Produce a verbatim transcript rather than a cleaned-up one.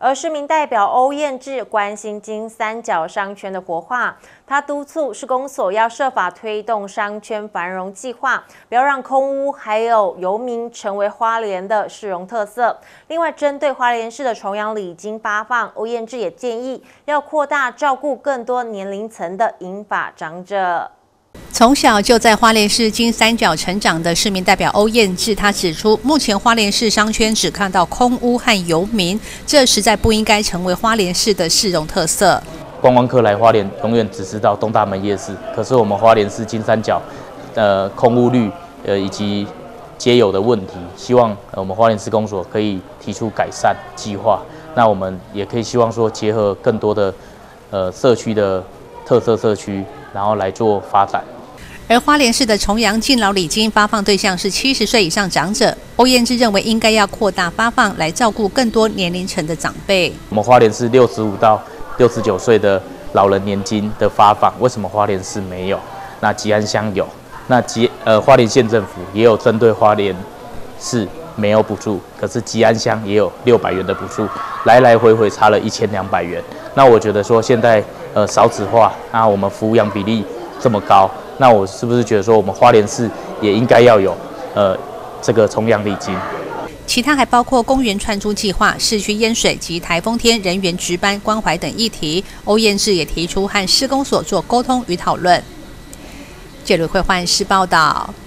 而市民代表欧燕志关心金三角商圈的活化，他督促市公所要设法推动商圈繁荣计划，不要让空屋还有游民成为花莲的市容特色。另外，针对花莲市的重阳礼金发放，欧燕志也建议要扩大照顾更多年龄层的银发长者。 从小就在花莲市金三角成长的市民代表欧燕志，他指出，目前花莲市商圈只看到空屋和游民，这实在不应该成为花莲市的市容特色。 观光客来花莲，永远只知道东大门夜市，可是我们花莲市金三角，呃，空屋率呃以及街友的问题，希望、呃、我们花莲市公所可以提出改善计划。那我们也可以希望说，结合更多的呃社区的特色社区，然后来做发展。 而花莲市的重阳敬老礼金发放对象是七十岁以上长者，欧燕志认为应该要扩大发放，来照顾更多年龄层的长辈。 我们花莲市六十五到六十九岁的老人年金的发放，为什么花莲市没有？那吉安乡有，那吉呃花莲县政府也有针对花莲市没有补助，可是吉安乡也有六百元的补助，来来回回差了一千两百元。那我觉得说现在呃少子化，那我们抚养比例这么高。 那我是不是觉得说，我们花莲市也应该要有，呃，这个重阳礼金？ 其他还包括公园串珠计划、市区淹水及台风天人员值班关怀等议题。欧燕志也提出和市公所做沟通与讨论。谢瑞慧焕视报道。